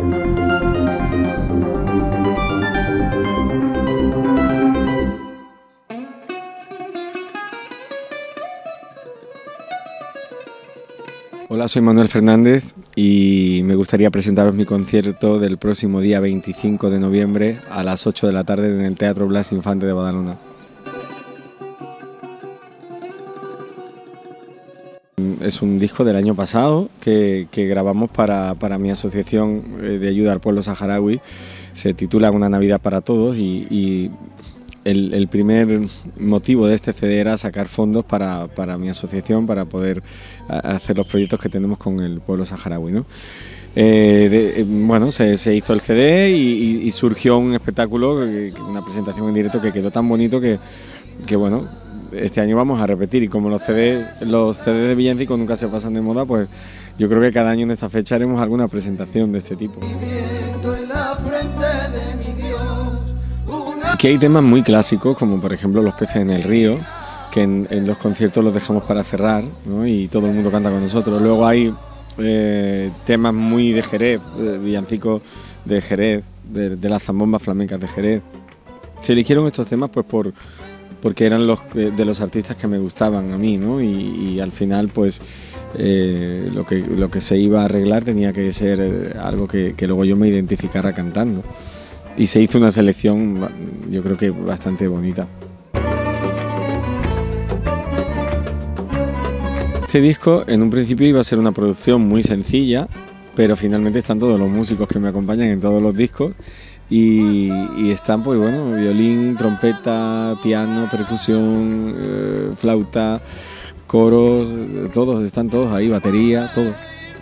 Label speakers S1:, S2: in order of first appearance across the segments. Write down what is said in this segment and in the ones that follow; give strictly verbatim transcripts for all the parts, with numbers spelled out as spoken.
S1: Hola, soy Manuel Fernández y me gustaría presentaros mi concierto del próximo día veinticinco de noviembre a las ocho de la tarde en el Teatro Blas Infante de Badalona. Es un disco del año pasado que, que grabamos para, para mi asociación de ayuda al pueblo saharaui. Se titula Una Navidad para Todos y, y el, el primer motivo de este C D era sacar fondos para, para mi asociación, para poder hacer los proyectos que tenemos con el pueblo saharaui, ¿no? Eh, de, bueno, se, se hizo el C D y, y, y surgió un espectáculo, una presentación en directo que quedó tan bonito que, que bueno, este año vamos a repetir, y como los C D, los C D de villancicos nunca se pasan de moda, pues yo creo que cada año en esta fecha haremos alguna presentación de este tipo. Aquí hay temas muy clásicos, como por ejemplo Los peces en el río, que en, en los conciertos los dejamos para cerrar, ¿no? Y todo el mundo canta con nosotros. Luego hay eh, temas muy de Jerez, eh, villancicos de Jerez, de, de las zambombas flamencas de Jerez. Se eligieron estos temas pues por porque eran los de los artistas que me gustaban a mí, ¿no? Y, y al final pues eh, lo que lo que se iba a arreglar tenía que ser algo que, que luego yo me identificara cantando. Y se hizo una selección, yo creo que bastante bonita. Este disco en un principio iba a ser una producción muy sencilla, pero finalmente están todos los músicos que me acompañan en todos los discos y, y están, pues bueno, violín, trompeta, piano, percusión, eh, flauta, coros, todos, están todos ahí, batería, todos.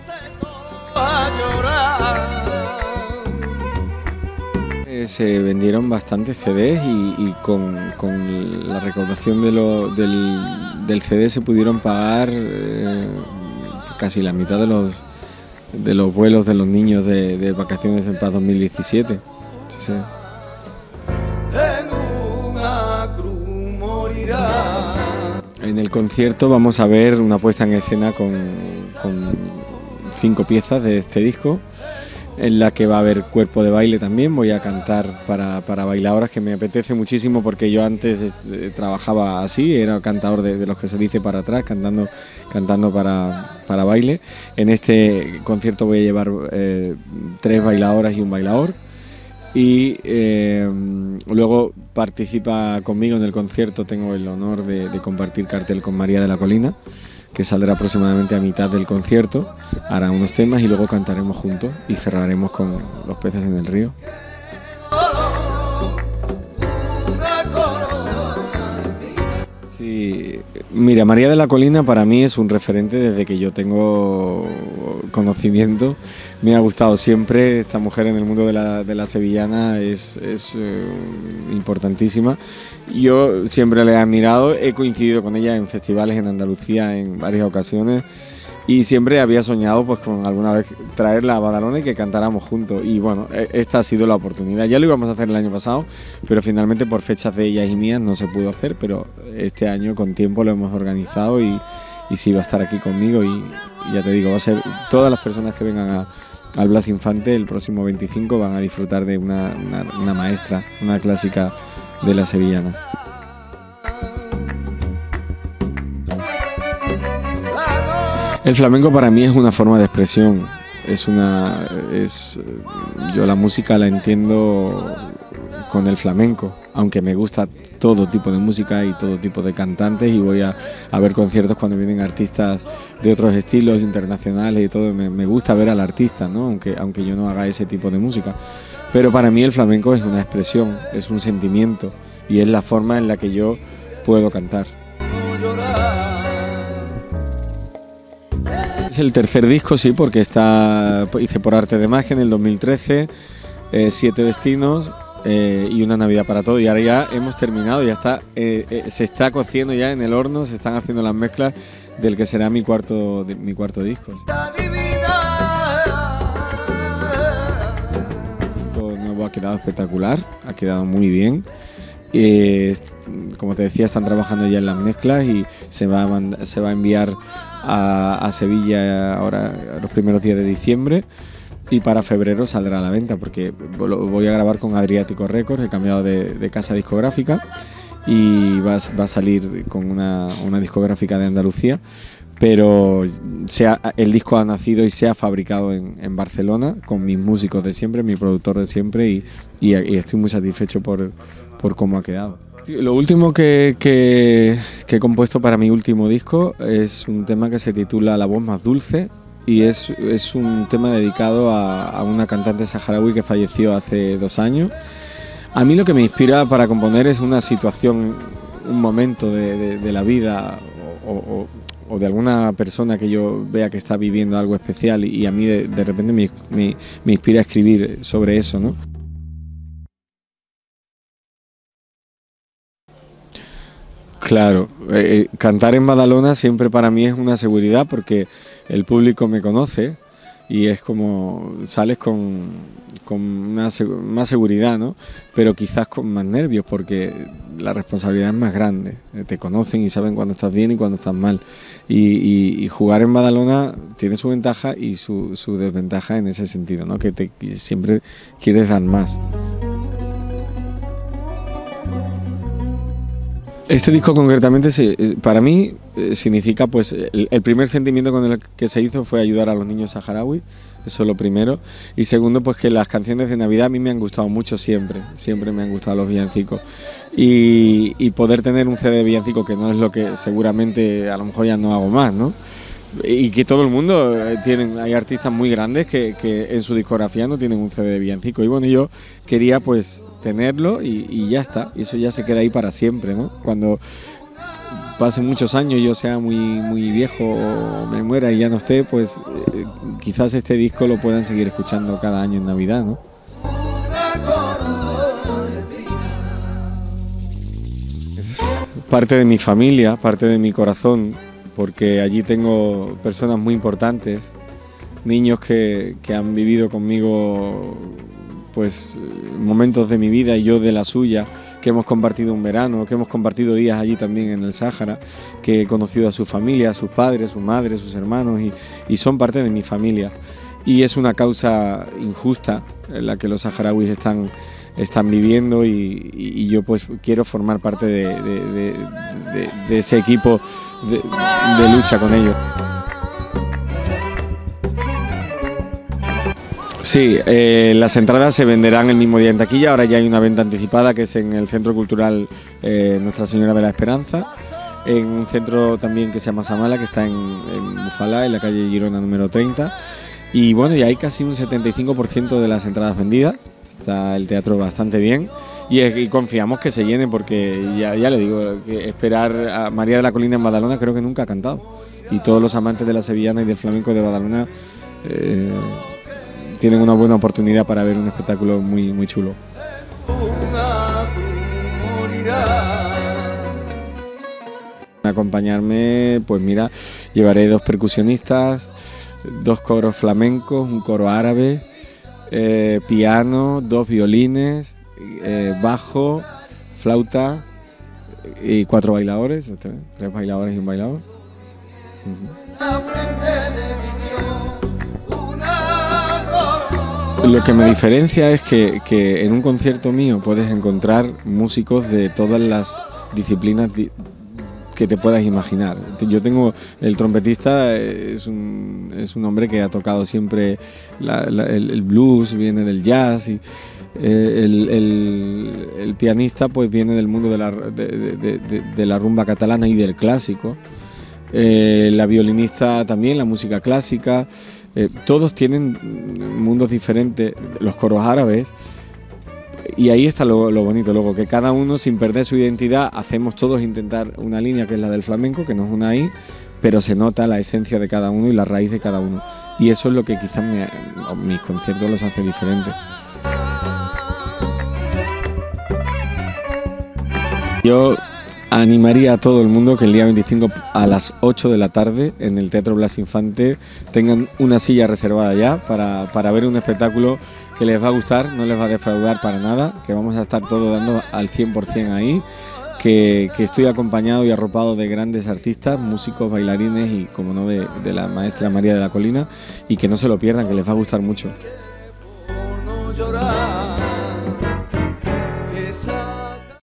S1: Se vendieron bastantes C Ds y, y con, con la recaudación de lo, del, del C D se pudieron pagar eh, casi la mitad de los, de los vuelos de los niños de, de vacaciones en paz dos mil diecisiete. Sí. En el concierto vamos a ver una puesta en escena con, con cinco piezas de este disco, en la que va a haber cuerpo de baile también. Voy a cantar para, para bailadoras, que me apetece muchísimo porque yo antes eh, trabajaba así, era cantador de, de los que se dice para atrás, cantando, cantando para, para baile. En este concierto voy a llevar eh, tres bailadoras y un bailador. Y eh, luego participa conmigo en el concierto, tengo el honor de, de compartir cartel con María de la Colina, que saldrá aproximadamente a mitad del concierto, hará unos temas y luego cantaremos juntos y cerraremos con Los peces en el río. Sí, mira, María de la Colina para mí es un referente desde que yo tengo conocimiento. Me ha gustado siempre, esta mujer en el mundo de la, de la sevillana es, es eh, importantísima. Yo siempre la he admirado, he coincidido con ella en festivales en Andalucía en varias ocasiones y siempre había soñado pues con alguna vez traerla a Badalona y que cantáramos juntos. Y bueno, esta ha sido la oportunidad. Ya lo íbamos a hacer el año pasado, pero finalmente por fechas de ellas y mías no se pudo hacer, pero este año con tiempo lo hemos organizado y, y sí va a estar aquí conmigo y, y ya te digo, va a ser todas las personas que vengan a al Blas Infante el próximo veinticinco van a disfrutar de una, una, una maestra, una clásica de la sevillana. El flamenco para mí es una forma de expresión, es una, es, yo la música la entiendo con el flamenco, aunque me gusta todo tipo de música y todo tipo de cantantes y voy a, a ver conciertos cuando vienen artistas de otros estilos internacionales y todo, me, me gusta ver al artista, ¿no? aunque, aunque yo no haga ese tipo de música, pero para mí el flamenco es una expresión, es un sentimiento y es la forma en la que yo puedo cantar. Es el tercer disco, sí, porque está, hice Por arte de magia en el dos mil trece, eh, Siete destinos, Eh, y Una Navidad para Todos, y ahora ya hemos terminado, ya está, eh, eh, se está cociendo ya en el horno, se están haciendo las mezclas del que será mi cuarto, de, mi cuarto disco. El nuevo ha quedado espectacular, ha quedado muy bien. Eh, como te decía, están trabajando ya en las mezclas y se va a, mandar, se va a enviar a, a Sevilla ahora a los primeros días de diciembre. y para febrero saldrá a la venta, porque lo voy a grabar con Adriático Records, he cambiado de, de casa discográfica y va, va a salir con una, una discográfica de Andalucía, pero se ha, el disco ha nacido y se ha fabricado en, en Barcelona con mis músicos de siempre, mi productor de siempre, y, y, y estoy muy satisfecho por, por cómo ha quedado. Lo último que, que, que he compuesto para mi último disco es un tema que se titula La voz más dulce, y es, es un tema dedicado a, a una cantante saharaui que falleció hace dos años. A mí lo que me inspira para componer es una situación, un momento de, de, de la vida o, o, o de alguna persona que yo vea que está viviendo algo especial, y, y a mí de, de repente me, me, me inspira a escribir sobre eso, ¿no? Claro, eh, cantar en Badalona siempre para mí es una seguridad, porque el público me conoce y es como sales con, con una, más seguridad, ¿no? Pero quizás con más nervios, porque la responsabilidad es más grande. Te conocen y saben cuando estás bien y cuando estás mal. Y, y, y jugar en Badalona tiene su ventaja y su, su desventaja en ese sentido, ¿no? Que te, siempre quieres dar más. Este disco concretamente, para mí, significa, pues, el, el primer sentimiento con el que se hizo fue ayudar a los niños saharauis, eso es lo primero. Y segundo, pues que las canciones de Navidad a mí me han gustado mucho siempre, siempre me han gustado los villancicos. Y, y poder tener un C D de villancicos, que no es lo que seguramente a lo mejor ya no hago más, ¿no? Y que todo el mundo tienen, hay artistas muy grandes que, que en su discografía no tienen un C D de villancico. Y bueno, yo quería pues tenerlo y, y ya está, y eso ya se queda ahí para siempre, ¿no? Cuando pasen muchos años, yo sea muy, muy viejo o me muera y ya no esté, pues eh, quizás este disco lo puedan seguir escuchando cada año en Navidad, ¿no? Es parte de mi familia, parte de mi corazón, porque allí tengo personas muy importantes, niños que, que han vivido conmigo pues momentos de mi vida y yo de la suya, que hemos compartido un verano, que hemos compartido días allí también en el Sáhara, que he conocido a su familia, a sus padres, sus madres, sus hermanos, y, y son parte de mi familia. Y es una causa injusta en la que los saharauis están, están viviendo, y, y, y yo pues quiero formar parte de, de, de, de, de ese equipo de, de lucha con ellos. Sí, eh, las entradas se venderán el mismo día en taquilla. Ahora ya hay una venta anticipada que es en el Centro Cultural eh, Nuestra Señora de la Esperanza, en un centro también que se llama Samala, que está en, en Bufalá, en la calle Girona número treinta. Y bueno, ya hay casi un setenta y cinco por ciento de las entradas vendidas. Está el teatro bastante bien y, y confiamos que se llene, porque ya, ya le digo, que esperar a María de la Colina en Badalona creo que nunca ha cantado. Y todos los amantes de la sevillana y del flamenco de Badalona eh, tienen una buena oportunidad para ver un espectáculo muy, muy chulo. Acompañarme, pues mira, llevaré dos percusionistas, dos coros flamencos, un coro árabe, eh, piano, dos violines, eh, bajo, flauta y cuatro bailadores, tres, tres bailadores y un bailador. Uh-huh. Lo que me diferencia es que, que en un concierto mío puedes encontrar músicos de todas las disciplinas di que te puedas imaginar. Yo tengo, el trompetista es un, es un hombre que ha tocado siempre la, la, el, el blues, viene del jazz, y eh, el, el, el pianista pues viene del mundo de la, de, de, de, de la rumba catalana y del clásico. Eh, la violinista también, la música clásica. Eh, todos tienen mundos diferentes, los coros árabes, y ahí está lo, lo bonito, luego que cada uno, sin perder su identidad, hacemos todos intentar una línea que es la del flamenco, que nos une ahí, pero se nota la esencia de cada uno y la raíz de cada uno, y eso es lo que quizás me, mis conciertos los hace diferentes. Yo animaría a todo el mundo que el día veinticinco a las ocho de la tarde en el Teatro Blas Infante tengan una silla reservada ya para, para ver un espectáculo que les va a gustar, no les va a defraudar para nada, que vamos a estar todos dando al cien por cien ahí, que, que estoy acompañado y arropado de grandes artistas, músicos, bailarines y, como no, de, de la maestra María de la Colina, y que no se lo pierdan, que les va a gustar mucho.
S2: Por no llorar.